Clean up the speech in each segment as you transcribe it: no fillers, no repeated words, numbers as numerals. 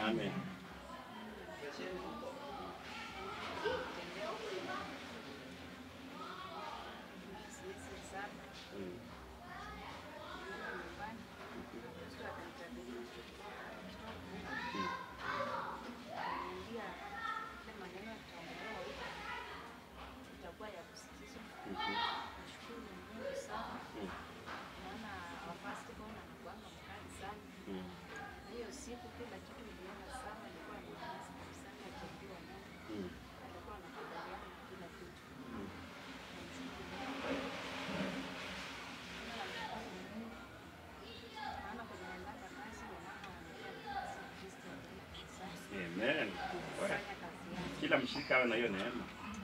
Amen. Amen. Kila mshirika awe na hiyo neema.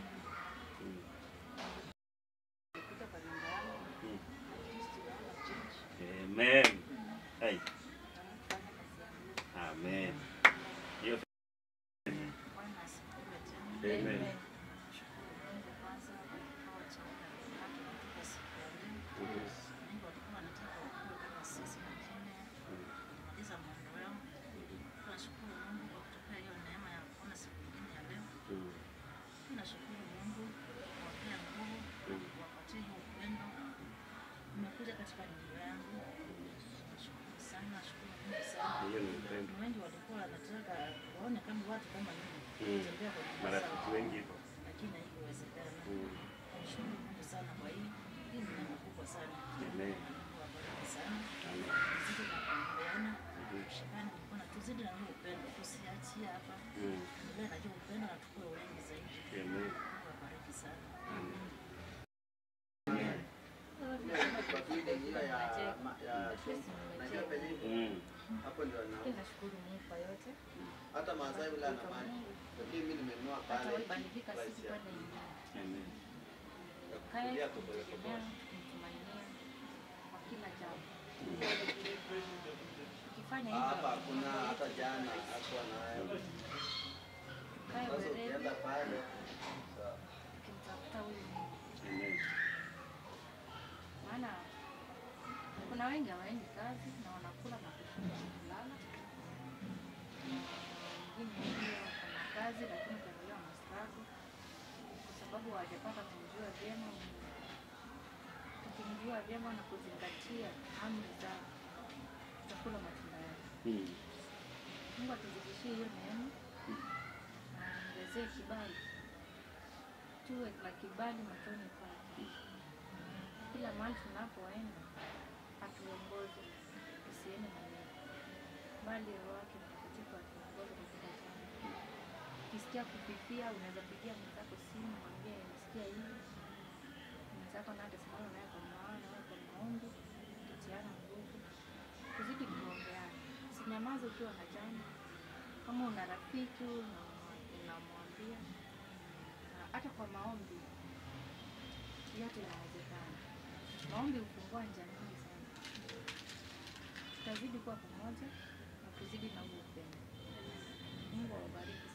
Amen. Hey. Amen. Amen. Wengi walikuwa wanataka waone kama watu kama mimi kutembea kwa marafiki wengi hivyo, lakini haikuwezekana. Nashukuru Mungu sana kwa hii ni neema kubwa sana. Amen. Wabariki sana. Amen. Tuzidi na kuombeana. Shikana mkono, tuzidi na upendo, tusiachie hapa. Ndio najua upendo na tukue wengi zaidi. Amen. Wabariki sana. Amen. Hapo ndio Nashukuru Mungu kwa yote. hata Masai bila na maji. Lakini mimi nimenunua pale. Badilika sisi kwa nini? Amen. Kaya kutegemea kumtumainia kwa kila jambo. Ukifanya hivyo Hapa kuna hata jana hapo nayo. kaya Sasa wewe ukienda pale ukimtafuta huyu. Amen. Maana kuna wengi hawaendi kazi na wanakula na kulala. Wengine ndio wana kazi lakini kuendelea na struggle kwa sababu hawajapata kumjua vyema. Tukimjua vyema na kuzingatia amri za tutakula matunda yake. Mungu atuzidishie hiyo neema. Ongezee kibali. Tuwe na kibali machoni pake. Kila mahali tunapoenda atuongoze, tusiende na yeye, bali Roho wake Mtakatifu atuongoze katika jambo. Ukisikia kufifia, unaweza pigia mwenzako simu, mwambie nisikia hivi. Mwenzako naye atasimama naye kwa maombi, tutiana nguvu, tuzidi kuombeana. Usinyamaze ukiwa na jambo. Kama una rafiki unamwambia, hata kwa maombi yote inawezekana. Maombi hufungua njia nyingi sana. Tutazidi kuwa pamoja na kuzidi na upendo. Mungu awabariki.